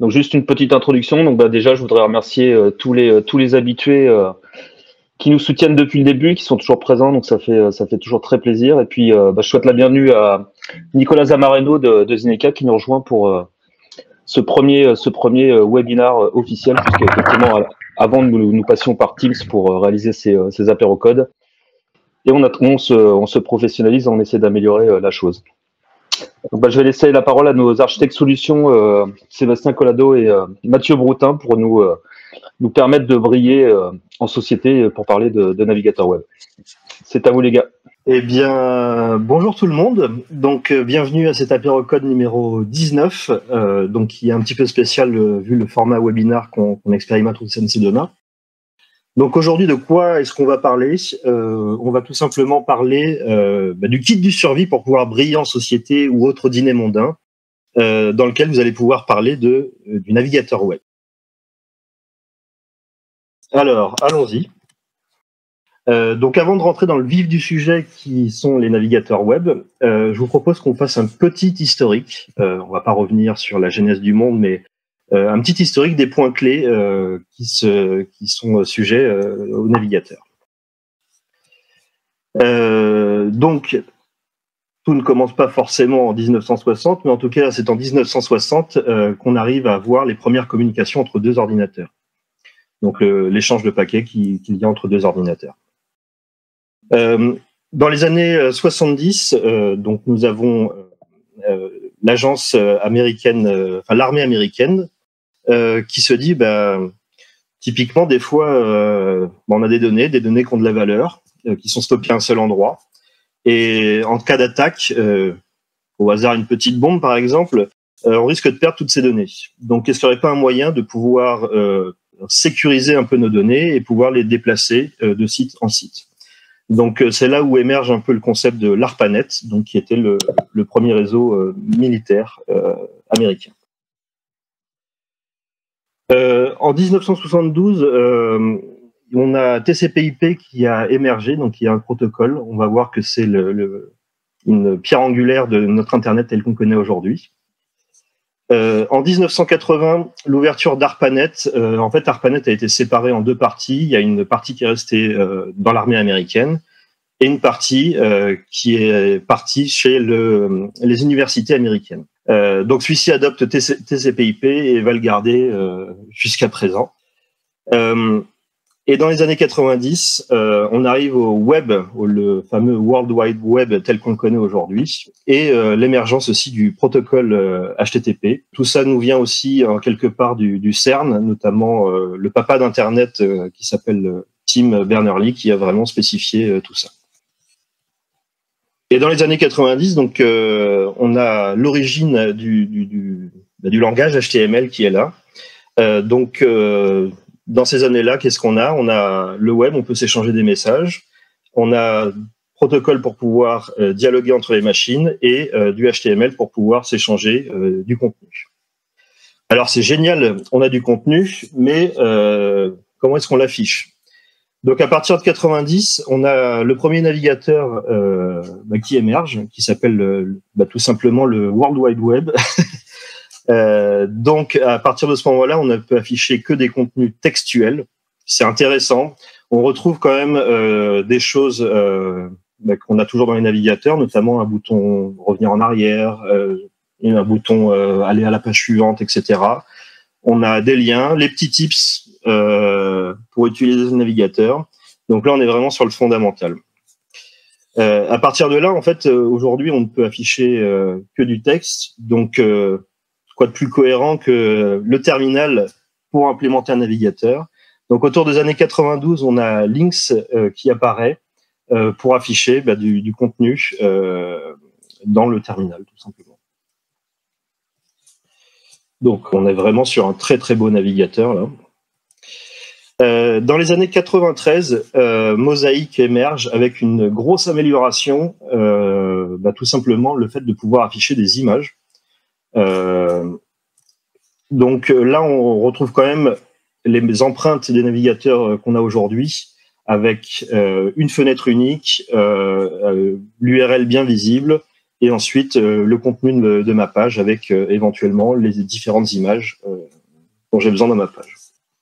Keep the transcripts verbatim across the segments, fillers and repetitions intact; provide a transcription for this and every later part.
Donc juste une petite introduction. Donc bah, déjà, je voudrais remercier euh, tous les euh, tous les habitués euh, qui nous soutiennent depuis le début, qui sont toujours présents. Donc ça fait euh, ça fait toujours très plaisir. Et puis euh, bah, je souhaite la bienvenue à Nicolas Zamareno de, de Zineka qui nous rejoint pour euh, ce premier ce premier euh, webinar euh, officiel, puisque effectivement à- avant nous, nous passions par Teams pour euh, réaliser ces, euh, ces apérocodes. Et on, a, on, se, on se professionnalise, on essaie d'améliorer euh, la chose. Donc, bah, je vais laisser la parole à nos architectes solutions, euh, Sébastien Collado et euh, Mathieu Broutin, pour nous, euh, nous permettre de briller euh, en société pour parler de, de navigateur web. C'est à vous les gars. Eh bien, bonjour tout le monde. Donc, euh, bienvenue à cet apérocode numéro dix-neuf, euh, donc qui est un petit peu spécial euh, vu le format webinar qu'on qu'on expérimente au C N C demain. Donc aujourd'hui, de quoi est-ce qu'on va parler euh, On va tout simplement parler euh, bah, du kit du survie pour pouvoir briller en société ou autre dîner mondain, euh, dans lequel vous allez pouvoir parler de, euh, du navigateur web. Alors, allons-y. Euh, donc avant de rentrer dans le vif du sujet qui sont les navigateurs web, euh, je vous propose qu'on fasse un petit historique. Euh, on va pas revenir sur la genèse du monde, mais euh, un petit historique des points clés euh, qui, se, qui sont sujets euh, aux navigateurs. Euh, donc, tout ne commence pas forcément en mille neuf cent soixante, mais en tout cas, c'est en mille neuf cent soixante euh, qu'on arrive à voir les premières communications entre deux ordinateurs. Donc, l'échange de paquets qu'il qui y a entre deux ordinateurs. Euh, dans les années soixante-dix, euh, donc nous avons euh, l'agence américaine, euh, enfin l'armée américaine, euh, qui se dit, bah, typiquement des fois, euh, on a des données, des données qui ont de la valeur, euh, qui sont stockées à un seul endroit, et en cas d'attaque, euh, au hasard une petite bombe par exemple, euh, on risque de perdre toutes ces données. Donc, est-ce qu'il n'y aurait pas un moyen de pouvoir euh, sécuriser un peu nos données et pouvoir les déplacer euh, de site en site? Donc c'est là où émerge un peu le concept de l'ARPANET, donc qui était le, le premier réseau euh, militaire euh, américain. Euh, en mille neuf cent soixante-douze, euh, on a T C P I P qui a émergé, donc il y a un protocole. On va voir que c'est le, le, une pierre angulaire de notre Internet tel qu'on connaît aujourd'hui. Euh, en mille neuf cent quatre-vingts, l'ouverture d'ARPANET, euh, en fait ARPANET a été séparée en deux parties. Il y a une partie qui est restée euh, dans l'armée américaine et une partie euh, qui est partie chez le, les universités américaines. Euh, donc celui-ci adopte T C P I P et va le garder euh, jusqu'à présent. Euh, et dans les années quatre-vingt-dix, euh, on arrive au web, au le fameux World Wide Web tel qu'on le connaît aujourd'hui, et euh, l'émergence aussi du protocole euh, H T T P. Tout ça nous vient aussi en quelque part du, du CERN, notamment euh, le papa d'Internet euh, qui s'appelle Tim Berners-Lee, qui a vraiment spécifié euh, tout ça. Et dans les années quatre-vingt-dix, donc, euh, on a l'origine du, du, du, du langage H T M L qui est là. Euh, donc, euh, dans ces années-là, qu'est-ce qu'on a? On a le web, on peut s'échanger des messages. On a protocole pour pouvoir euh, dialoguer entre les machines et euh, du H T M L pour pouvoir s'échanger euh, du contenu. Alors, c'est génial, on a du contenu, mais euh, comment est-ce qu'on l'affiche? Donc à partir de quatre-vingt-dix, on a le premier navigateur euh, bah, qui émerge, qui s'appelle bah, tout simplement le World Wide Web. euh, donc à partir de ce moment-là, on ne peut afficher que des contenus textuels. C'est intéressant. On retrouve quand même euh, des choses euh, bah, qu'on a toujours dans les navigateurs, notamment un bouton revenir en arrière, euh, un bouton euh, aller à la page suivante, et cetera. On a des liens, les petits tips euh, pour utiliser le navigateur. Donc là, on est vraiment sur le fondamental. Euh, à partir de là, en fait, euh, aujourd'hui, on ne peut afficher euh, que du texte. Donc, euh, quoi de plus cohérent que le terminal pour implémenter un navigateur. Donc, autour des années quatre-vingt-douze, on a Lynx euh, qui apparaît euh, pour afficher bah, du, du contenu euh, dans le terminal, tout simplement. Donc, on est vraiment sur un très très beau navigateur là. Euh, dans les années quatre-vingt-treize, euh, Mosaic émerge avec une grosse amélioration, euh, bah, tout simplement le fait de pouvoir afficher des images. Euh, donc là, on retrouve quand même les empreintes des navigateurs qu'on a aujourd'hui, avec euh, une fenêtre unique, euh, euh, l'U R L bien visible, et ensuite euh, le contenu de, de ma page avec euh, éventuellement les différentes images euh, dont j'ai besoin dans ma page.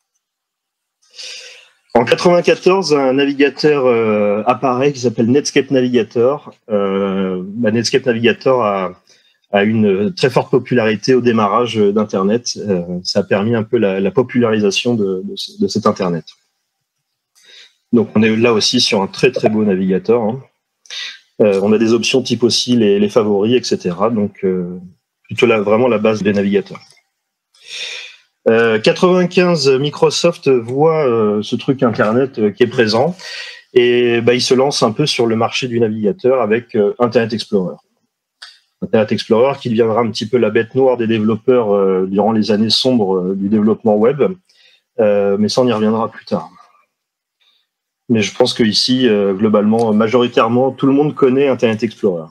En quatre-vingt-quatorze, un navigateur euh, apparaît qui s'appelle Netscape Navigator. Euh, bah, Netscape Navigator a, a une très forte popularité au démarrage d'Internet. Euh, ça a permis un peu la, la popularisation de, de, de cet Internet. Donc on est là aussi sur un très très beau navigateur. Hein. Euh, on a des options type aussi les, les favoris, et cetera. Donc euh, plutôt là, vraiment la base des navigateurs. Euh, quatre-vingt-quinze, Microsoft voit euh, ce truc Internet euh, qui est présent et bah, il se lance un peu sur le marché du navigateur avec euh, Internet Explorer. Internet Explorer qui deviendra un petit peu la bête noire des développeurs euh, durant les années sombres euh, du développement web, euh, mais ça on y reviendra plus tard. Mais je pense qu'ici, euh, globalement, majoritairement, tout le monde connaît Internet Explorer.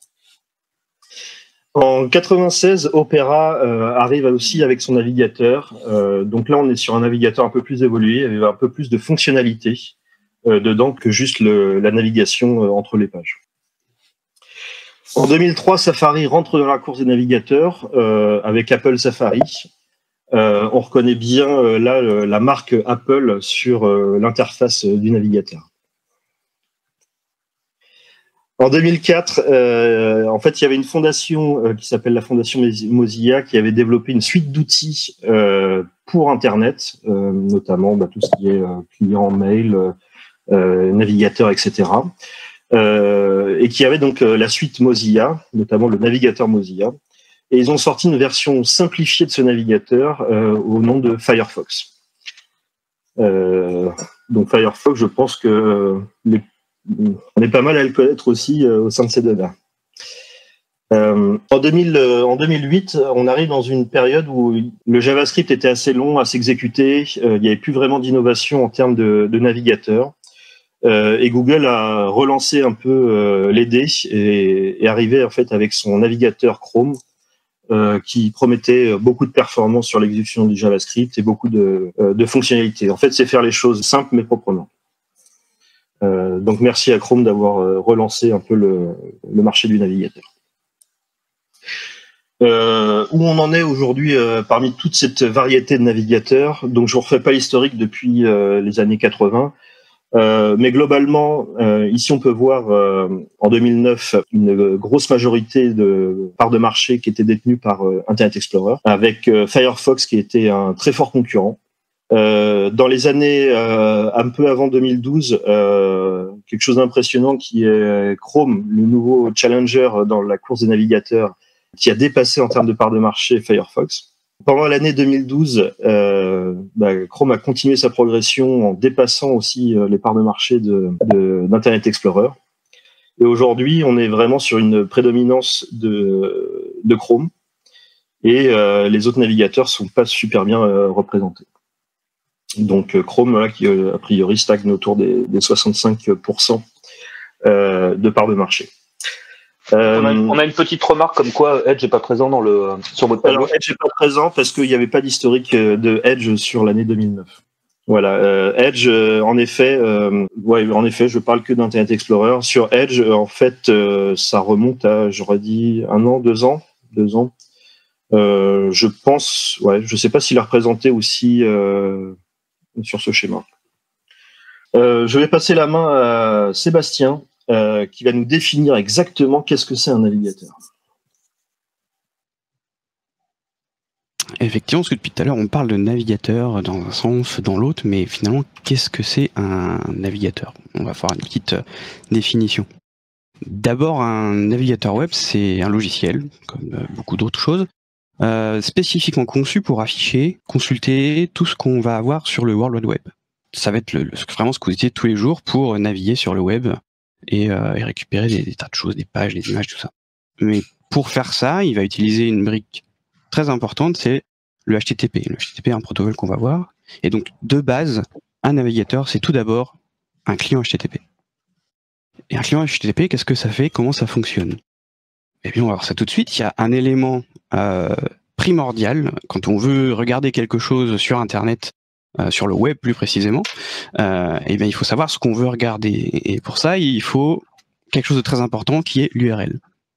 En quatre-vingt-seize, Opera euh, arrive aussi avec son navigateur. Euh, donc là, on est sur un navigateur un peu plus évolué, avec un peu plus de fonctionnalités euh, dedans que juste le, la navigation euh, entre les pages. En deux mille trois, Safari rentre dans la course des navigateurs euh, avec Apple Safari. Euh, on reconnaît bien euh, là le, la marque Apple sur euh, l'interface du navigateur. En deux mille quatre, euh, en fait, il y avait une fondation euh, qui s'appelle la Fondation Mozilla qui avait développé une suite d'outils euh, pour Internet, euh, notamment bah, tout ce qui est euh, client, mail, euh, navigateur, et cetera. Euh, et qui avait donc euh, la suite Mozilla, notamment le navigateur Mozilla. Et ils ont sorti une version simplifiée de ce navigateur euh, au nom de Firefox. Euh, donc Firefox, je pense que euh, les on est pas mal à le connaître aussi euh, au sein de ces deux-là. Euh, en, deux mille, euh, en deux mille huit, on arrive dans une période où le JavaScript était assez long à s'exécuter, euh, il n'y avait plus vraiment d'innovation en termes de, de navigateur, euh, et Google a relancé un peu euh, les dés et est arrivé en fait avec son navigateur Chrome, euh, qui promettait beaucoup de performance sur l'exécution du JavaScript et beaucoup de, euh, de fonctionnalités. En fait, c'est faire les choses simples mais proprement. Euh, donc merci à Chrome d'avoir euh, relancé un peu le, le marché du navigateur. Euh, où on en est aujourd'hui euh, parmi toute cette variété de navigateurs. Donc je ne vous refais pas l'historique depuis euh, les années quatre-vingts, euh, mais globalement, euh, ici on peut voir euh, en deux mille neuf une grosse majorité de parts de marché qui était détenue par euh, Internet Explorer, avec euh, Firefox qui était un très fort concurrent. Euh, dans les années euh, un peu avant deux mille douze, euh, quelque chose d'impressionnant qui est Chrome, le nouveau challenger dans la course des navigateurs, qui a dépassé en termes de part de marché Firefox. Pendant l'année deux mille douze, euh, bah, Chrome a continué sa progression en dépassant aussi euh, les parts de marché de, de, d'Internet Explorer. Et aujourd'hui, on est vraiment sur une prédominance de, de Chrome et euh, les autres navigateurs sont pas super bien euh, représentés. Donc Chrome, là, qui a priori stagne autour des, des soixante-cinq pour cent euh, de part de marché. Euh, on, a, on a une petite remarque comme quoi Edge n'est pas présent dans le, sur votre page. Alors, Edge n'est pas présent parce qu'il n'y avait pas d'historique de Edge sur l'année deux mille neuf. Voilà, euh, Edge, euh, en effet, euh, ouais, en effet, je parle que d'Internet Explorer. Sur Edge, euh, en fait, euh, ça remonte à, j'aurais dit, un an, deux ans, deux ans. Euh, je pense, ouais, je sais pas s'il est représenté aussi euh, sur ce schéma. Euh, je vais passer la main à Sébastien, euh, qui va nous définir exactement qu'est-ce que c'est un navigateur. Effectivement, parce que depuis tout à l'heure, on parle de navigateur dans un sens, dans l'autre, mais finalement, qu'est-ce que c'est un navigateur? On va faire une petite définition. D'abord, un navigateur web, c'est un logiciel, comme beaucoup d'autres choses, euh, spécifiquement conçu pour afficher, consulter tout ce qu'on va avoir sur le World Wide Web. Ça va être le, le, vraiment ce que vous utilisez tous les jours pour naviguer sur le web et, euh, et récupérer des, des tas de choses, des pages, des images, tout ça. Mais pour faire ça, il va utiliser une brique très importante, c'est le H T T P. Le H T T P est un protocole qu'on va voir. Et donc, de base, un navigateur, c'est tout d'abord un client H T T P. Et un client H T T P, qu'est-ce que ça fait? Comment ça fonctionne? Eh bien, on va voir ça tout de suite. Il y a un élément euh, primordial quand on veut regarder quelque chose sur Internet, euh, sur le web plus précisément. Euh, eh bien, il faut savoir ce qu'on veut regarder. Et pour ça, il faut quelque chose de très important qui est l'U R L.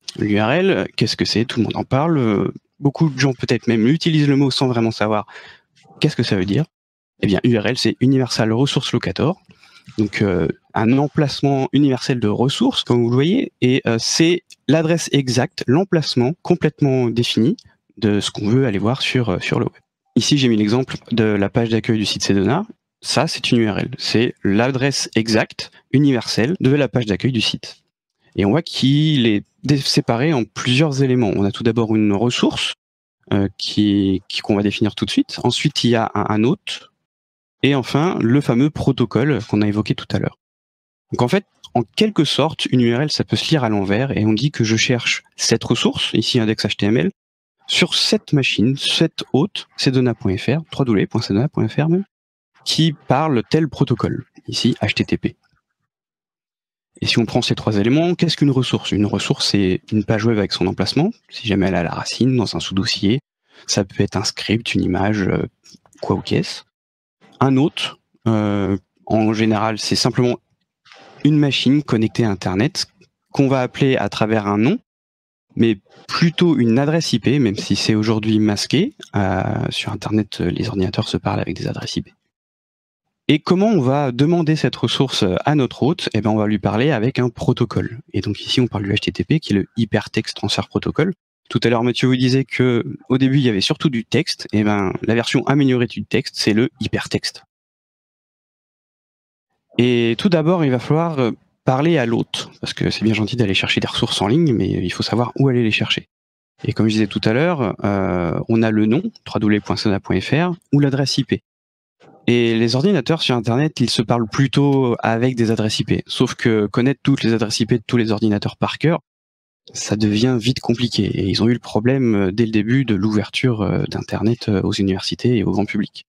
L'U R L, qu'est-ce que c'est? Tout le monde en parle. Beaucoup de gens peut-être même utilisent le mot sans vraiment savoir qu'est-ce que ça veut dire. Eh bien, U R L, c'est Universal Resource Locator. Donc, euh, un emplacement universel de ressources, comme vous le voyez, et euh, c'est l'adresse exacte, l'emplacement complètement défini de ce qu'on veut aller voir sur, euh, sur le web. Ici, j'ai mis l'exemple de la page d'accueil du site Sedona. Ça, c'est une U R L. C'est l'adresse exacte, universelle, de la page d'accueil du site. Et on voit qu'il est séparé en plusieurs éléments. On a tout d'abord une ressource euh, qui, qui, qu'on va définir tout de suite. Ensuite, il y a un, un hôte. Et enfin, le fameux protocole qu'on a évoqué tout à l'heure. Donc en fait, en quelque sorte, une U R L, ça peut se lire à l'envers et on dit que je cherche cette ressource, ici index H T M L, sur cette machine, cette hôte, sedona.fr, w w w point sedona point f r même, qui parle tel protocole, ici H T T P. Et si on prend ces trois éléments, qu'est-ce qu'une ressource? Une ressource, c'est une page web avec son emplacement, si jamais elle a la racine, dans un sous-dossier. Ça peut être un script, une image, quoi ou qu'est-ce. Un hôte, euh, en général, c'est simplement une machine connectée à Internet qu'on va appeler à travers un nom, mais plutôt une adresse I P, même si c'est aujourd'hui masqué. Euh, sur Internet, les ordinateurs se parlent avec des adresses I P. Et comment on va demander cette ressource à notre hôte? Eh bien, on va lui parler avec un protocole. Et donc ici, on parle du H T T P, qui est le Hypertext Transfer Protocol. Tout à l'heure, Mathieu vous disait que au début, il y avait surtout du texte. Et ben, la version améliorée du texte, c'est le hypertexte. Et tout d'abord, il va falloir parler à l'hôte, parce que c'est bien gentil d'aller chercher des ressources en ligne, mais il faut savoir où aller les chercher. Et comme je disais tout à l'heure, euh, on a le nom, w w w point sedona point f r, ou l'adresse I P. Et les ordinateurs sur Internet, ils se parlent plutôt avec des adresses I P. Sauf que connaître toutes les adresses I P de tous les ordinateurs par cœur, ça devient vite compliqué. Et ils ont eu le problème dès le début de l'ouverture d'Internet aux universités et au grand public.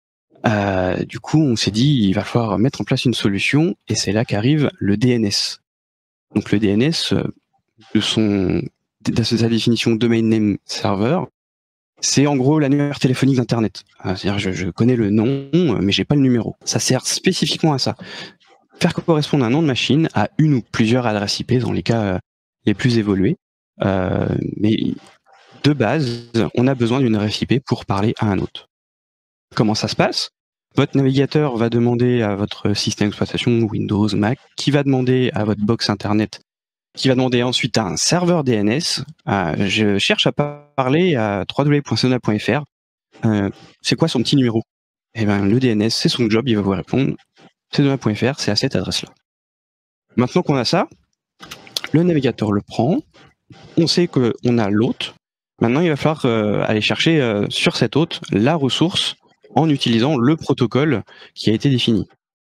Euh, du coup, on s'est dit, il va falloir mettre en place une solution, et c'est là qu'arrive le D N S. Donc le D N S, de, son, de sa définition Domain Name Server, c'est en gros l'annuaire téléphonique d'Internet. C'est-à-dire, je, je connais le nom, mais j'ai pas le numéro. Ça sert spécifiquement à ça. Faire correspondre un nom de machine à une ou plusieurs adresses I P dans les cas les plus évolués. Euh, mais de base, on a besoin d'une adresse I P pour parler à un hôte. Comment ça se passe? Votre navigateur va demander à votre système d'exploitation Windows, Mac, qui va demander à votre box Internet, qui va demander ensuite à un serveur D N S. Euh, je cherche à parler à w w w point sedona point f r. Euh, c'est quoi son petit numéro? Eh ben, le D N S, c'est son job, il va vous répondre. sedona point f r, c'est à cette adresse-là. Maintenant qu'on a ça, le navigateur le prend. On sait qu'on a l'hôte. Maintenant, il va falloir euh, aller chercher euh, sur cette hôte la ressource en utilisant le protocole qui a été défini.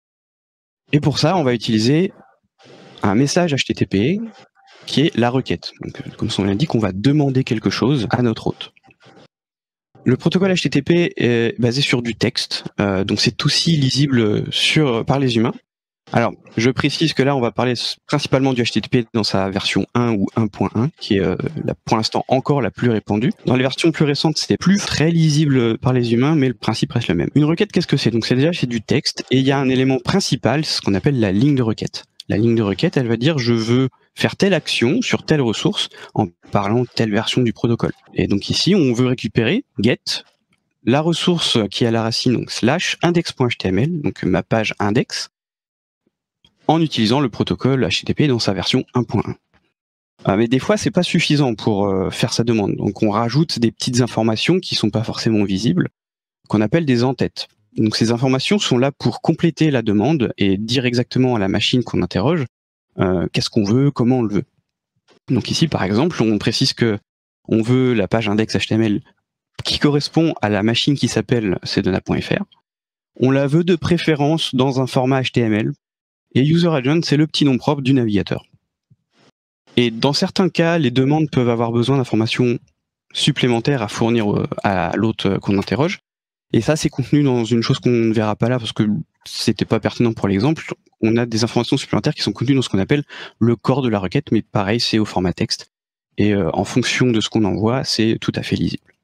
Et pour ça, on va utiliser un message H T T P qui est la requête. Donc, comme son nom l'indique, on va demander quelque chose à notre hôte. Le protocole H T T P est basé sur du texte, euh, donc c'est aussi lisible sur, par les humains. Alors, je précise que là, on va parler principalement du H T T P dans sa version un ou un point un, qui est euh, la, pour l'instant encore la plus répandue. Dans les versions plus récentes, c'était plus très lisible par les humains, mais le principe reste le même. Une requête, qu'est-ce que c'est? Donc c'est déjà c'est du texte, et il y a un élément principal, c'est ce qu'on appelle la ligne de requête. La ligne de requête, elle va dire je veux faire telle action sur telle ressource en parlant de telle version du protocole. Et donc ici, on veut récupérer get la ressource qui est à la racine, donc slash index.html, donc ma page index, en utilisant le protocole H T T P dans sa version un point un. Ah, mais des fois, c'est pas suffisant pour euh, faire sa demande. Donc on rajoute des petites informations qui sont pas forcément visibles, qu'on appelle des en-têtes. Donc ces informations sont là pour compléter la demande et dire exactement à la machine qu'on interroge euh, qu'est-ce qu'on veut, comment on le veut. Donc ici, par exemple, on précise que on veut la page index H T M L qui correspond à la machine qui s'appelle sedona point f r. On la veut de préférence dans un format H T M L. Et user-agent, c'est le petit nom propre du navigateur. Et dans certains cas, les demandes peuvent avoir besoin d'informations supplémentaires à fournir à l'hôte qu'on interroge. Et ça, c'est contenu dans une chose qu'on ne verra pas là parce que c'était pas pertinent pour l'exemple. On a des informations supplémentaires qui sont contenues dans ce qu'on appelle le corps de la requête, mais pareil, c'est au format texte. Et euh, en fonction de ce qu'on envoie, c'est tout à fait lisible.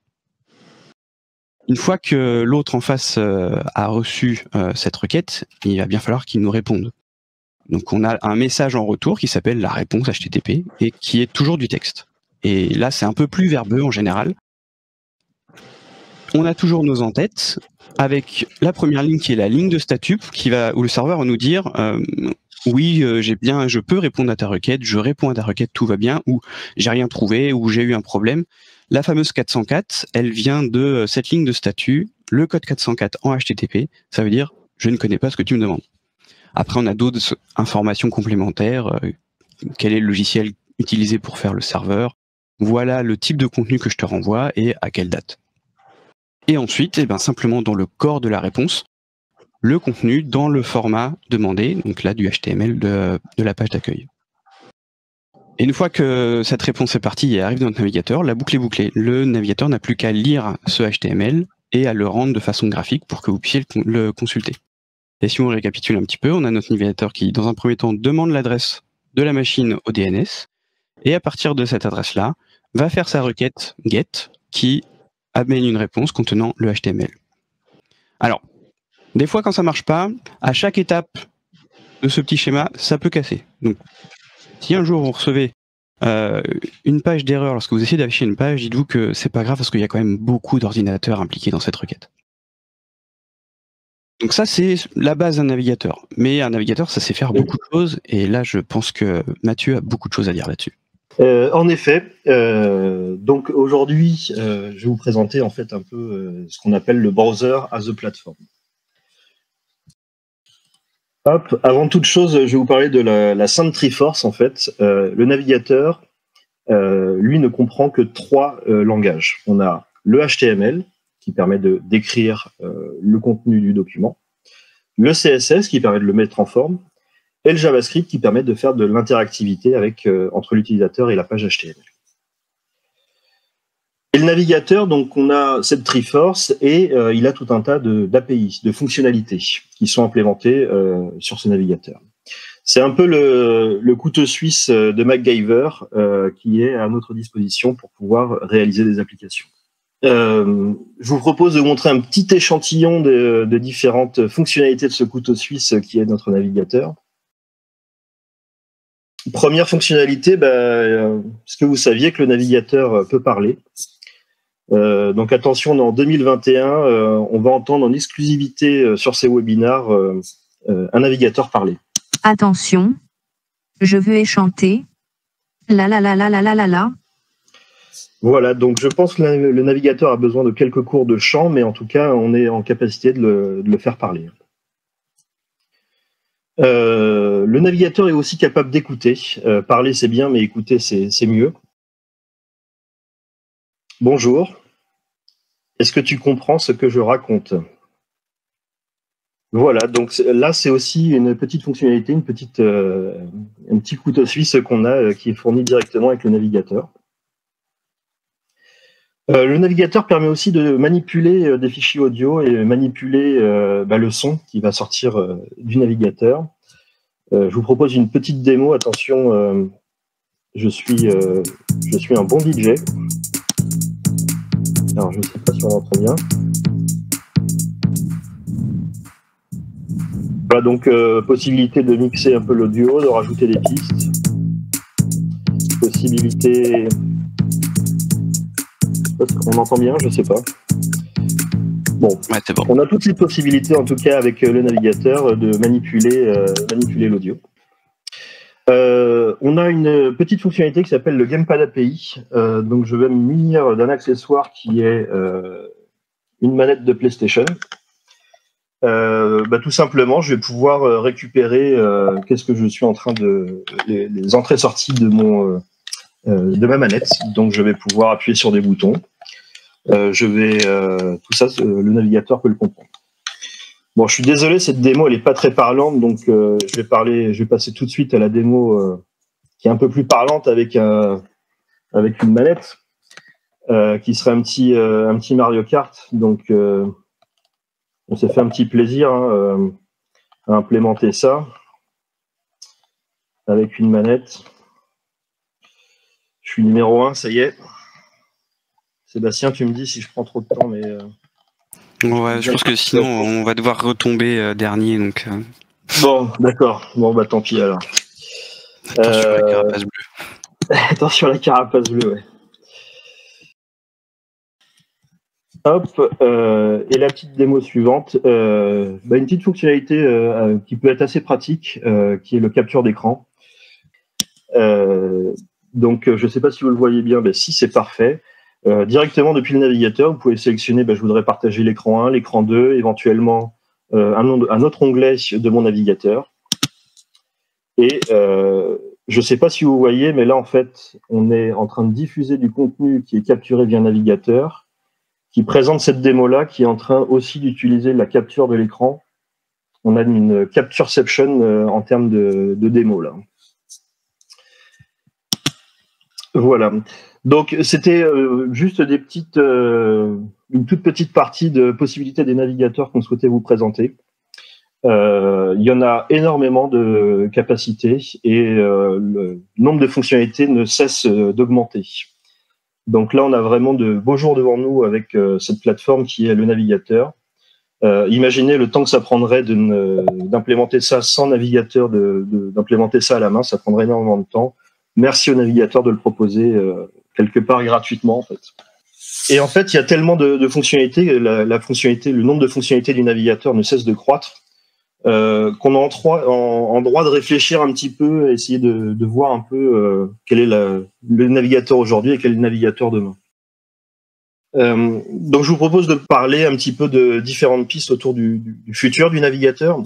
Une fois que l'autre en face euh, a reçu euh, cette requête, il va bien falloir qu'il nous réponde. Donc on a un message en retour qui s'appelle la réponse H T T P et qui est toujours du texte. Et là, c'est un peu plus verbeux en général. On a toujours nos entêtes avec la première ligne qui est la ligne de statut qui va, où le serveur va nous dire euh, oui, euh, j'ai bien, je peux répondre à ta requête, je réponds à ta requête, tout va bien, ou j'ai rien trouvé, ou j'ai eu un problème. La fameuse quatre cent quatre, elle vient de cette ligne de statut, le code quatre cent quatre en H T T P, ça veut dire je ne connais pas ce que tu me demandes. Après, on a d'autres informations complémentaires, euh, quel est le logiciel utilisé pour faire le serveur, voilà le type de contenu que je te renvoie et à quelle date. Et ensuite, eh ben, simplement dans le corps de la réponse, le contenu dans le format demandé, donc là du H T M L de, de la page d'accueil. Et une fois que cette réponse est partie et arrive dans notre navigateur, la boucle est bouclée. Le navigateur n'a plus qu'à lire ce H T M L et à le rendre de façon graphique pour que vous puissiez le, le consulter. Et si on récapitule un petit peu, on a notre navigateur qui, dans un premier temps, demande l'adresse de la machine au D N S, et à partir de cette adresse-là, va faire sa requête GET qui amène une réponse contenant le H T M L. Alors, des fois, quand ça marche pas, à chaque étape de ce petit schéma, ça peut casser. Donc, si un jour vous recevez euh, une page d'erreur lorsque vous essayez d'afficher une page, dites-vous que c'est pas grave parce qu'il y a quand même beaucoup d'ordinateurs impliqués dans cette requête. Donc ça, c'est la base d'un navigateur. Mais un navigateur, ça sait faire beaucoup de choses, et là, je pense que Mathieu a beaucoup de choses à dire là-dessus. Euh, en effet, euh, donc aujourd'hui, euh, je vais vous présenter en fait un peu euh, ce qu'on appelle le browser as a platform. Hop, avant toute chose, je vais vous parler de la, la Sainte Triforce en fait. Euh, le navigateur, euh, lui, ne comprend que trois euh, langages. On a le H T M L qui permet de décrire euh, le contenu du document, le C S S qui permet de le mettre en forme, et le JavaScript qui permet de faire de l'interactivité avec euh, entre l'utilisateur et la page H T M L. Et le navigateur, donc on a cette Triforce et euh, il a tout un tas d'A P I, de fonctionnalités qui sont implémentées euh, sur ce navigateur. C'est un peu le, le couteau suisse de MacGyver euh, qui est à notre disposition pour pouvoir réaliser des applications. Euh, je vous propose de vous montrer un petit échantillon de, de différentes fonctionnalités de ce couteau suisse qui est notre navigateur. Première fonctionnalité, bah, euh, est-ce que vous saviez que le navigateur peut parler? euh, Donc attention, on est en deux mille vingt et un, euh, on va entendre en exclusivité euh, sur ces webinars euh, euh, un navigateur parler. Attention, je veux échanter. La la la la la la la la. Voilà, donc je pense que le navigateur a besoin de quelques cours de chant, mais en tout cas, on est en capacité de le, de le faire parler. Euh, le navigateur est aussi capable d'écouter. Euh, parler, c'est bien, mais écouter, c'est mieux. Bonjour. Est-ce que tu comprends ce que je raconte? Voilà, donc là, c'est aussi une petite fonctionnalité, une petite, euh, un petit couteau suisse qu'on a euh, qui est fourni directement avec le navigateur. Euh, le navigateur permet aussi de manipuler euh, des fichiers audio et manipuler euh, bah, le son qui va sortir euh, du navigateur. Euh, je vous propose une petite démo. Attention, euh, je suis, euh, je suis un bon D J. Alors, je ne sais pas si on entend bien. Voilà, donc euh, possibilité de mixer un peu l'audio, de rajouter des pistes. Possibilité... On entend bien, je ne sais pas. Bon, ouais, c'est bon. On a toutes les possibilités, en tout cas, avec le navigateur, de manipuler euh, manipuler l'audio. Euh, on a une petite fonctionnalité qui s'appelle le Gamepad A P I. Euh, donc, je vais me munir d'un accessoire qui est euh, une manette de PlayStation. Euh, bah, tout simplement, je vais pouvoir récupérer euh, qu'est-ce que je suis en train de... les, les entrées-sorties de mon... Euh, Euh, de ma manette, donc je vais pouvoir appuyer sur des boutons. Euh, je vais euh, tout ça, euh, le navigateur peut le comprendre. Bon, je suis désolé, cette démo elle est pas très parlante, donc euh, je vais parler, je vais passer tout de suite à la démo euh, qui est un peu plus parlante avec un avec une manette euh, qui serait un petit euh, un petit Mario Kart. Donc euh, on s'est fait un petit plaisir hein, euh, à implémenter ça avec une manette. Je suis numéro un, ça y est. Sébastien, tu me dis si je prends trop de temps, mais... Euh, ouais, je pense que sinon, on va devoir retomber euh, dernier, donc... Euh... Bon, d'accord. Bon, bah tant pis alors. Attention à la Euh, carapace bleue. Attention à la carapace bleue, ouais. Hop, euh, et la petite démo suivante, euh, bah, une petite fonctionnalité euh, qui peut être assez pratique, euh, qui est le capture d'écran. Euh, donc, je ne sais pas si vous le voyez bien, mais si c'est parfait. Euh, directement depuis le navigateur, vous pouvez sélectionner, bah, je voudrais partager l'écran un, l'écran deux, éventuellement euh, un, un autre onglet de mon navigateur. Et euh, je ne sais pas si vous voyez, mais là, en fait, on est en train de diffuser du contenu qui est capturé via navigateur, qui présente cette démo-là, qui est en train aussi d'utiliser la capture de l'écran. On a une captureception euh, en termes de, de démo, là. Voilà. Donc, c'était euh, juste des petites, euh, une toute petite partie de possibilités des navigateurs qu'on souhaitait vous présenter. Euh, il y en a énormément de capacités et euh, le nombre de fonctionnalités ne cesse d'augmenter. Donc là, on a vraiment de beaux jours devant nous avec euh, cette plateforme qui est le navigateur. Euh, imaginez le temps que ça prendrait d'implémenter ça sans navigateur, d'implémenter ça à la main, ça prendrait énormément de temps. Merci au navigateur de le proposer euh, quelque part gratuitement, en fait. Et en fait, il y a tellement de, de fonctionnalités, la, la fonctionnalité, le nombre de fonctionnalités du navigateur ne cesse de croître, euh, qu'on a en, trois, en, en droit de réfléchir un petit peu, essayer de, de voir un peu euh, quel est la, le navigateur aujourd'hui et quel est le navigateur demain. Euh, donc, je vous propose de parler un petit peu de différentes pistes autour du, du, du futur du navigateur.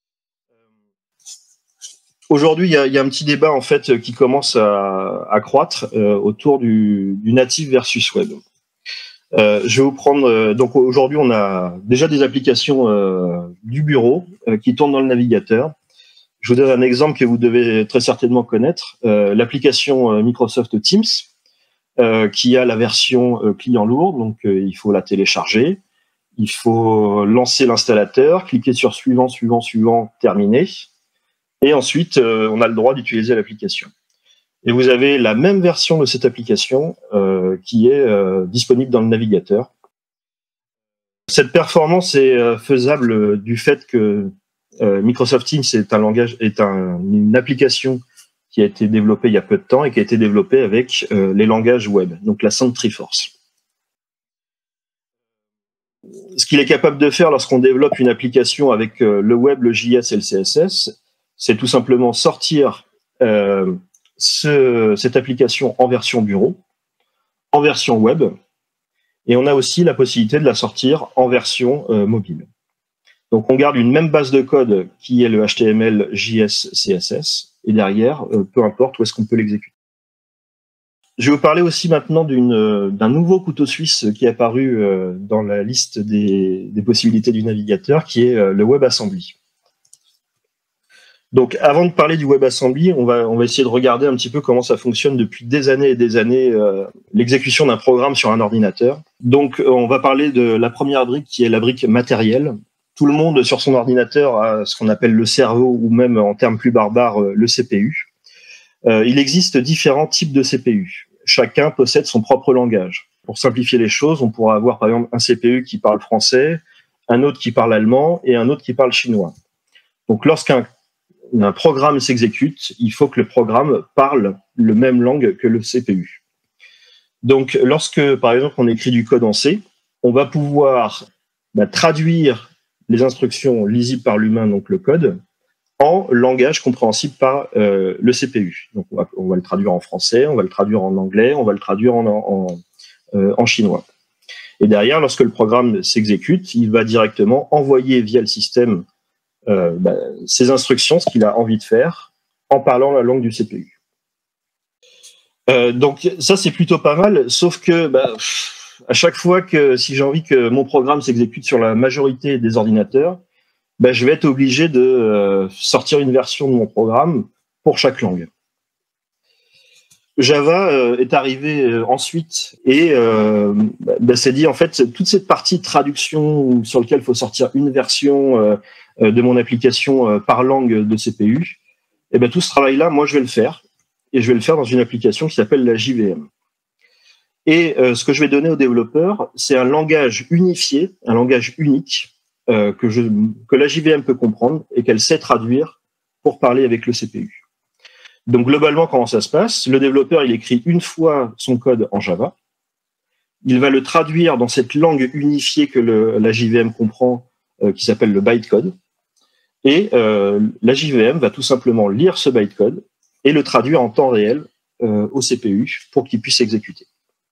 Aujourd'hui, il y a, il y a un petit débat en fait qui commence à, à croître euh, autour du, du native versus web. Euh, je vais vous prendre. Euh, donc aujourd'hui, on a déjà des applications euh, du bureau euh, qui tournent dans le navigateur. Je vous donne un exemple que vous devez très certainement connaître. Euh, L'application euh, Microsoft Teams, euh, qui a la version euh, client lourd. Donc euh, il faut la télécharger, il faut lancer l'installateur, cliquer sur suivant, suivant, suivant, terminer. Et ensuite, euh, on a le droit d'utiliser l'application. Et vous avez la même version de cette application euh, qui est euh, disponible dans le navigateur. Cette performance est euh, faisable du fait que euh, Microsoft Teams est un langage, est un, une application qui a été développée il y a peu de temps et qui a été développée avec euh, les langages web, donc la sync Triforce. Ce qu'il est capable de faire lorsqu'on développe une application avec euh, le web, le J S et le C S S, c'est tout simplement sortir euh, ce, cette application en version bureau, en version web, et on a aussi la possibilité de la sortir en version euh, mobile. Donc on garde une même base de code qui est le H T M L, J S, C S S, et derrière, euh, peu importe où est-ce qu'on peut l'exécuter. Je vais vous parler aussi maintenant d'un nouveau couteau suisse qui est apparu euh, dans la liste des, des possibilités du navigateur, qui est euh, le WebAssembly. Donc, avant de parler du WebAssembly, on va, on va essayer de regarder un petit peu comment ça fonctionne depuis des années et des années, euh, l'exécution d'un programme sur un ordinateur. Donc, on va parler de la première brique qui est la brique matérielle. Tout le monde sur son ordinateur a ce qu'on appelle le cerveau ou même en termes plus barbares, le C P U. Euh, il existe différents types de C P U. Chacun possède son propre langage. Pour simplifier les choses, on pourra avoir par exemple un C P U qui parle français, un autre qui parle allemand et un autre qui parle chinois. Donc, lorsqu'un un programme s'exécute, il faut que le programme parle le même langue que le C P U. Donc, lorsque, par exemple, on écrit du code en C, on va pouvoir bah, traduire les instructions lisibles par l'humain, donc le code, en langage compréhensible par euh, le C P U. Donc, on va, on va le traduire en français, on va le traduire en anglais, on va le traduire en, en, euh, en chinois. Et derrière, lorsque le programme s'exécute, il va directement envoyer via le système Euh, bah, ses instructions, ce qu'il a envie de faire, en parlant la langue du C P U. Euh, donc ça, c'est plutôt pas mal, sauf que bah, à chaque fois que si j'ai envie que mon programme s'exécute sur la majorité des ordinateurs, bah, je vais être obligé de euh, sortir une version de mon programme pour chaque langue. Java euh, est arrivé euh, ensuite et euh, bah, c'est dit en fait toute cette partie traduction sur laquelle il faut sortir une version euh, de mon application euh, par langue de C P U, et ben tout ce travail-là, moi je vais le faire et je vais le faire dans une application qui s'appelle la J V M. Et euh, ce que je vais donner aux développeurs, c'est un langage unifié, un langage unique euh, que, je, que la J V M peut comprendre et qu'elle sait traduire pour parler avec le C P U. Donc globalement, comment ça se passe? Le développeur, il écrit une fois son code en Java, il va le traduire dans cette langue unifiée que le, la J V M comprend, euh, qui s'appelle le bytecode, et euh, la J V M va tout simplement lire ce bytecode et le traduire en temps réel euh, au C P U pour qu'il puisse exécuter.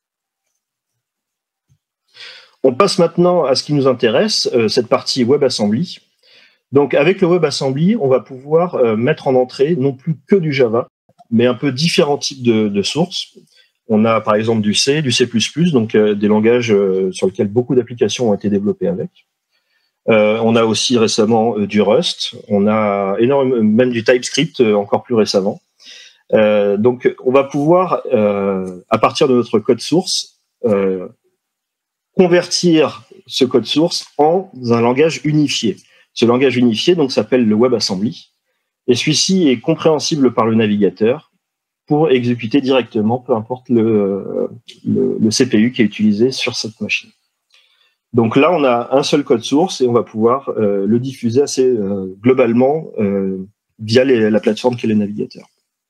On passe maintenant à ce qui nous intéresse, euh, cette partie WebAssembly. Donc avec le WebAssembly, on va pouvoir euh, mettre en entrée non plus que du Java, mais un peu différents types de, de sources. On a par exemple du C, du C plus plus, donc euh, des langages euh, sur lesquels beaucoup d'applications ont été développées avec. Euh, on a aussi récemment euh, du Rust, on a énormément, même du TypeScript euh, encore plus récemment. Euh, donc on va pouvoir, euh, à partir de notre code source, euh, convertir ce code source en un langage unifié. Ce langage unifié donc s'appelle le WebAssembly, et celui-ci est compréhensible par le navigateur pour exécuter directement, peu importe le, le, le C P U qui est utilisé sur cette machine. Donc là, on a un seul code source et on va pouvoir euh, le diffuser assez euh, globalement euh, via les, la plateforme qu'est le navigateur.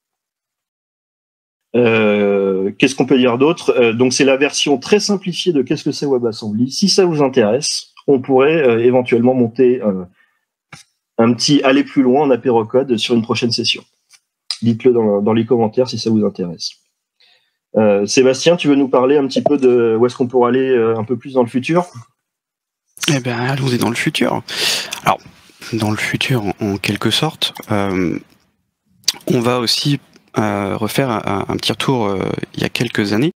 Euh, qu'est-ce qu'on peut dire d'autre? euh, Donc c'est la version très simplifiée de qu'est-ce que c'est WebAssembly. Si ça vous intéresse, on pourrait euh, éventuellement monter euh, un petit aller plus loin en apérocode sur une prochaine session. Dites-le dans, dans les commentaires si ça vous intéresse. Euh, Sébastien, tu veux nous parler un petit peu de où est-ce qu'on pourrait aller euh, un peu plus dans le futur? Eh bien, allons-y dans le futur. Alors, dans le futur, en, en quelque sorte, euh, on va aussi euh, refaire un, un petit retour euh, il y a quelques années.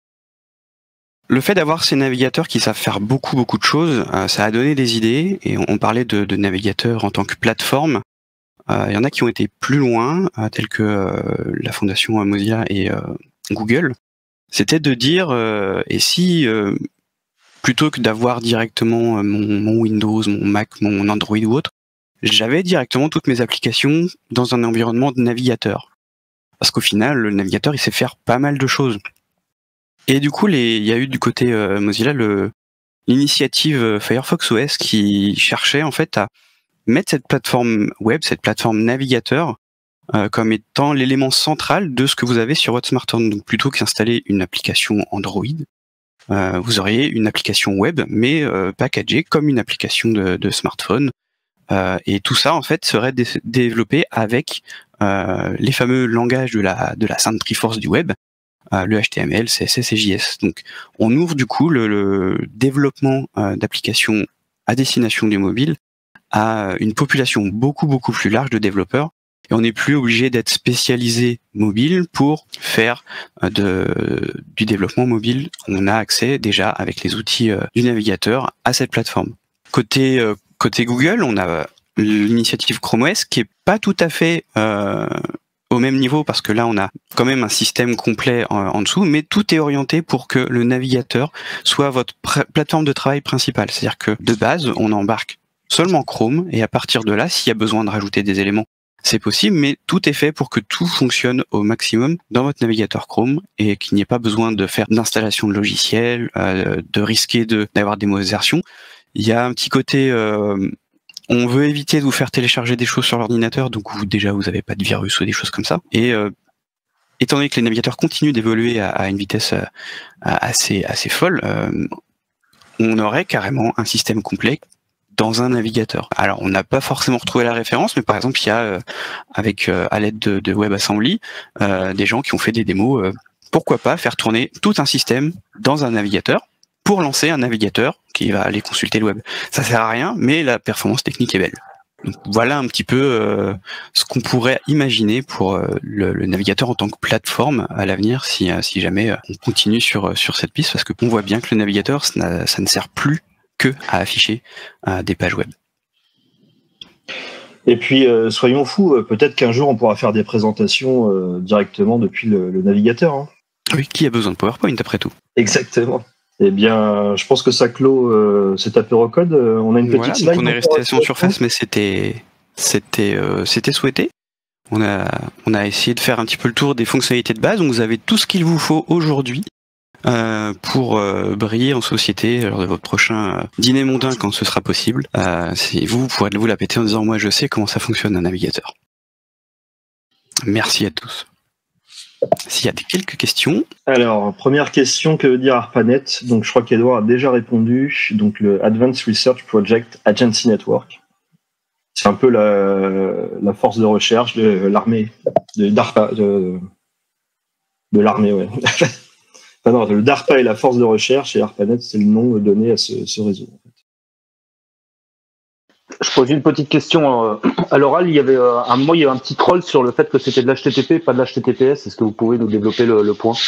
Le fait d'avoir ces navigateurs qui savent faire beaucoup, beaucoup de choses, euh, ça a donné des idées, et on, on parlait de, de navigateurs en tant que plateforme. Euh, il y en a qui ont été plus loin, euh, tels que euh, la fondation Mozilla et euh, Google. C'était de dire, euh, et si, euh, plutôt que d'avoir directement mon, mon Windows, mon Mac, mon Android ou autre, j'avais directement toutes mes applications dans un environnement de navigateur. Parce qu'au final, le navigateur, il sait faire pas mal de choses. Et du coup, les, il y a eu du côté euh, Mozilla le, l'initiative Firefox O S qui cherchait en fait à mettre cette plateforme web, cette plateforme navigateur, euh, comme étant l'élément central de ce que vous avez sur votre smartphone. Donc plutôt qu'installer une application Android, euh, vous auriez une application web, mais euh, packagée comme une application de, de smartphone. Euh, et tout ça, en fait, serait dé développé avec euh, les fameux langages de la, de la Sainte Triforce du web, euh, le H T M L, C S S et J S. Donc, on ouvre du coup le, le développement euh, d'applications à destination du mobile à une population beaucoup, beaucoup plus large de développeurs. Et on n'est plus obligé d'être spécialisé mobile pour faire euh, de, du développement mobile. On a accès déjà avec les outils euh, du navigateur à cette plateforme. Côté euh, Côté Google, on a l'initiative Chrome O S qui est pas tout à fait euh, au même niveau parce que là on a quand même un système complet en, en dessous, mais tout est orienté pour que le navigateur soit votre plateforme de travail principale. C'est-à-dire que de base, on embarque seulement Chrome et à partir de là, s'il y a besoin de rajouter des éléments, c'est possible, mais tout est fait pour que tout fonctionne au maximum dans votre navigateur Chrome et qu'il n'y ait pas besoin de faire d'installation de logiciels, euh, de risquer de d'avoir des mauvaises versions. Il y a un petit côté, euh, on veut éviter de vous faire télécharger des choses sur l'ordinateur, donc vous, déjà vous n'avez pas de virus ou des choses comme ça. Et euh, étant donné que les navigateurs continuent d'évoluer à, à une vitesse euh, assez assez folle, euh, on aurait carrément un système complet dans un navigateur. Alors on n'a pas forcément retrouvé la référence, mais par exemple il y a euh, avec euh, à l'aide de, de WebAssembly euh, des gens qui ont fait des démos. Euh, pourquoi pas faire tourner tout un système dans un navigateur pour lancer un navigateur qui va aller consulter le web. Ça sert à rien, mais la performance technique est belle. Donc voilà un petit peu euh, ce qu'on pourrait imaginer pour euh, le, le navigateur en tant que plateforme à l'avenir, si, euh, si jamais euh, on continue sur, sur cette piste, parce qu'on voit bien que le navigateur, ça, ça ne sert plus que à afficher euh, des pages web. Et puis, euh, soyons fous, euh, peut-être qu'un jour on pourra faire des présentations euh, directement depuis le, le navigateur. Hein. Oui, qui a besoin de PowerPoint après tout? Exactement. Eh bien, je pense que ça clôt euh, cet apérocode. Euh, on a une petite voilà, slide. Donc on est resté en surface, mais c'était c'était euh, c'était souhaité. On a on a essayé de faire un petit peu le tour des fonctionnalités de base. Donc vous avez tout ce qu'il vous faut aujourd'hui euh, pour euh, briller en société lors de votre prochain euh, dîner mondain quand ce sera possible. Euh, si vous, vous pourrez vous la péter en disant moi je sais comment ça fonctionne un navigateur. Merci à tous. S'il y a des quelques questions. Alors, première question, que veut dire ARPANET? Donc, je crois qu'Edouard a déjà répondu. Donc, le Advanced Research Project Agency Network. C'est un peu la, la force de recherche de l'armée, de DARPA, de, de l'armée, ouais. Enfin, non, le DARPA est la force de recherche et ARPANET, c'est le nom donné à ce, ce réseau. En fait. Je pose une petite question à l'oral. Il y avait à un moment, il y avait un petit troll sur le fait que c'était de l'H T T P, pas de l'H T T P S. Est-ce que vous pouvez nous développer le, le point?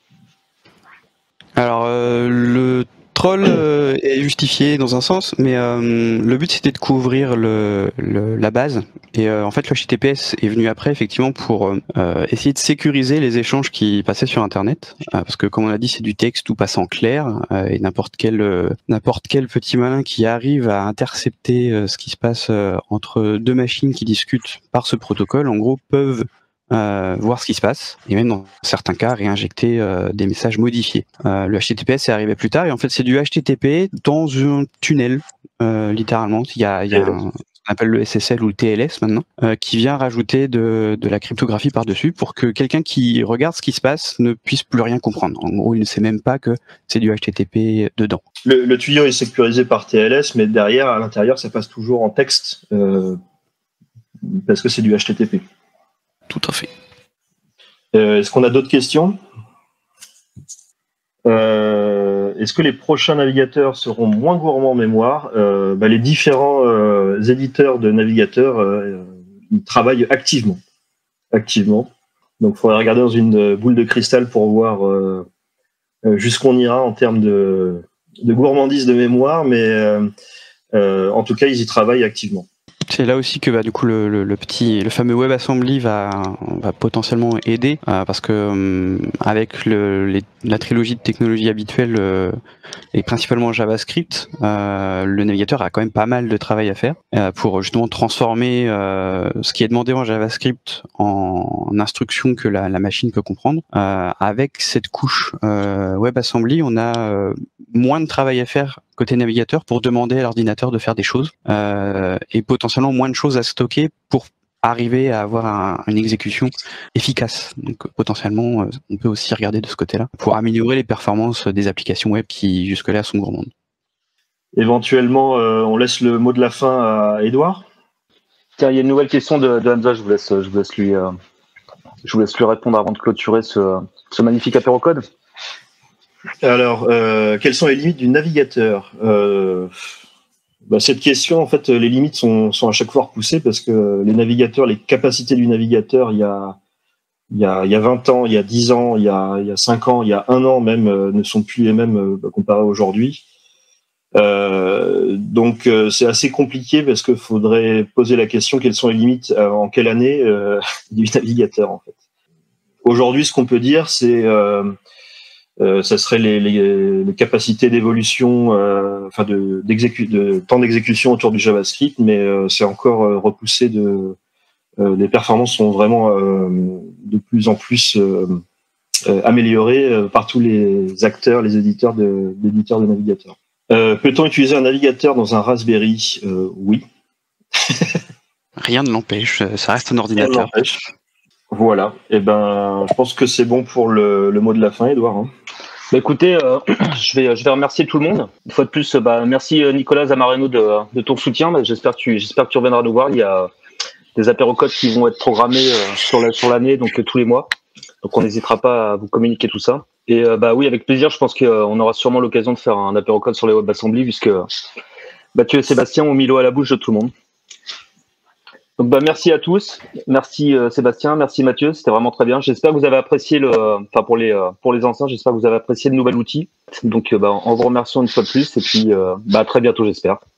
Alors, euh, le troll euh, est justifié dans un sens, mais euh, le but c'était de couvrir le, le, la base. Et euh, en fait, le H T T P S est venu après, effectivement, pour euh, essayer de sécuriser les échanges qui passaient sur Internet. Euh, parce que, comme on a dit, c'est du texte, tout passe en clair. Euh, et n'importe quel, euh, n'importe quel petit malin qui arrive à intercepter euh, ce qui se passe euh, entre deux machines qui discutent par ce protocole, en gros, peuvent Euh, voir ce qui se passe, et même dans certains cas réinjecter euh, des messages modifiés. Euh, le H T T P S est arrivé plus tard, et en fait c'est du H T T P dans un tunnel, euh, littéralement. Il y a, il y a un, on appelle le S S L ou le T L S maintenant, euh, qui vient rajouter de, de la cryptographie par-dessus pour que quelqu'un qui regarde ce qui se passe ne puisse plus rien comprendre. En gros, il ne sait même pas que c'est du H T T P dedans. Le, le tuyau est sécurisé par T L S, mais derrière, à l'intérieur, ça passe toujours en texte, euh, parce que c'est du H T T P. Tout à fait. Euh, est-ce qu'on a d'autres questions? euh, Est-ce que les prochains navigateurs seront moins gourmands en mémoire? euh, bah, Les différents euh, éditeurs de navigateurs euh, ils travaillent activement. activement. Donc il faudrait regarder dans une boule de cristal pour voir euh, jusqu'où on ira en termes de, de gourmandise de mémoire, mais euh, euh, en tout cas, ils y travaillent activement. C'est là aussi que bah, du coup le, le, le petit, le fameux WebAssembly va, va potentiellement aider euh, parce que euh, avec le, les, la trilogie de technologies habituelles euh, et principalement JavaScript, euh, le navigateur a quand même pas mal de travail à faire euh, pour justement transformer euh, ce qui est demandé en JavaScript en, en instructions que la, la machine peut comprendre. Euh, avec cette couche euh, WebAssembly, on a euh, moins de travail à faire côté navigateur pour demander à l'ordinateur de faire des choses euh, et potentiellement moins de choses à stocker pour arriver à avoir un, une exécution efficace. Donc potentiellement, on peut aussi regarder de ce côté-là pour améliorer les performances des applications web qui jusque-là sont gourmandes. Éventuellement, euh, on laisse le mot de la fin à Edouard. Tiens, il y a une nouvelle question de, de Hamza, je vous laisse, je vous laisse lui, euh, je vous laisse lui répondre avant de clôturer ce, ce magnifique apérocode. Alors, euh, quelles sont les limites du navigateur? euh, bah, Cette question, en fait, les limites sont, sont à chaque fois repoussées parce que les navigateurs, les capacités du navigateur, il y a, il y a, il y a vingt ans, il y a dix ans, il y a, il y a cinq ans, il y a un an même, euh, ne sont plus les mêmes euh, comparés à aujourd'hui. Euh, donc, euh, c'est assez compliqué parce qu'il faudrait poser la question quelles sont les limites euh, en quelle année euh, du navigateur, en fait. Aujourd'hui, ce qu'on peut dire, c'est... Euh, Euh, ça serait les, les, les capacités d'évolution, euh, enfin de, d'exécu- de temps d'exécution autour du JavaScript, mais euh, c'est encore euh, repoussé. De, euh, les performances sont vraiment euh, de plus en plus euh, euh, améliorées euh, par tous les acteurs, les éditeurs de, d'éditeurs de navigateurs. Euh, peut-on utiliser un navigateur dans un Raspberry? euh, Oui. Rien ne l'empêche, ça reste un ordinateur. Voilà. Et ben, je pense que c'est bon pour le, le mot de la fin, Edouard. Hein. Bah écoutez, euh, je vais je vais remercier tout le monde. Une fois de plus, bah merci Nicolas Zamareno de, de ton soutien. Bah, j'espère que tu j'espère que tu reviendras nous voir. Il y a des apérocodes qui vont être programmés euh, sur la sur l'année, donc euh, tous les mois. Donc on n'hésitera pas à vous communiquer tout ça. Et euh, bah oui, avec plaisir. Je pense qu'on aura sûrement l'occasion de faire un apérocode sur les WebAssembly, puisque Mathieu et Sébastien ont mis l'eau à la bouche de tout le monde. Donc bah merci à tous, merci euh, Sébastien, merci Mathieu, c'était vraiment très bien. J'espère que vous avez apprécié le, enfin pour les euh, pour les anciens, j'espère que vous avez apprécié le nouvel outil. Donc euh, bah, en vous remerciant une fois de plus et puis euh, bah à très bientôt j'espère.